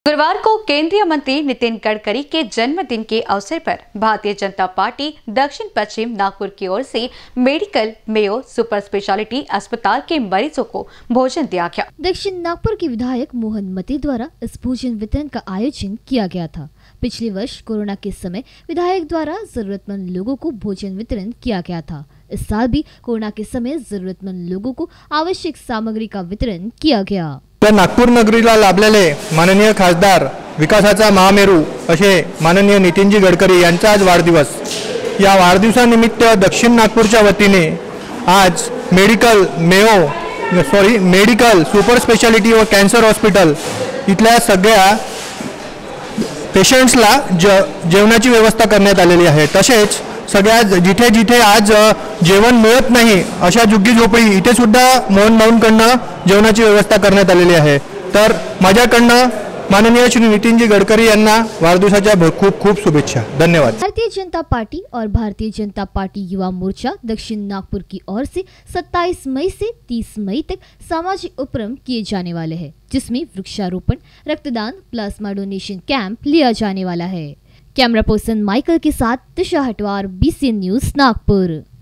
गुरुवार को केंद्रीय मंत्री नितिन गडकरी के जन्मदिन के अवसर पर भारतीय जनता पार्टी दक्षिण पश्चिम नागपुर की ओर से मेडिकल मेयो सुपर स्पेशलिटी अस्पताल के मरीजों को भोजन दिया गया। दक्षिण नागपुर के विधायक मोहन मते द्वारा इस भोजन वितरण का आयोजन किया गया था। पिछले वर्ष कोरोना के समय विधायक द्वारा जरूरतमंद लोगों को भोजन वितरण किया गया था। इस साल भी कोरोना के समय जरूरतमंद लोगों को आवश्यक सामग्री का वितरण किया गया। नागपूर नगरीला लाभलेले माननीय खासदार विकासाचा महामेरू असे माननीय नितिनजी गडकरी यांचा आज वाढदिवस। या वाढदिवसानिमित्त दक्षिण नागपूरच्या वतीने आज मेडिकल सुपर स्पेशालिटी व कॅन्सर हॉस्पिटल इथल्या सगळ्या पेशंट्सला जेवणाची व्यवस्था करण्यात आलेली आहे। तसेच सगळ्या जिथे जिथे आज जेवण मिळत नाही अशा झुग्गी झोपडी इथे सुद्धा मोहन भाऊंकडनं जेवणाची व्यवस्था करण्यात आलेली आहे। तर माझ्याकडनं माननीय श्री नितिनजी गडकरी यांना वाढदिवसाच्या खूप खूप शुभेच्छा। धन्यवाद। भारतीय जनता पार्टी और भारतीय जनता पार्टी युवा मोर्चा दक्षिण नागपुर की ओर से 27 मई से 30 मई तक सामाजिक उपक्रम किए जाने वाले हैं, जिसमें वृक्षारोपण, रक्तदान, प्लाज्मा डोनेशन कैंप लिया जाने वाला है। कैमरा पर्सन माइकल के साथ दिशा हटवार, BCN न्यूज नागपुर।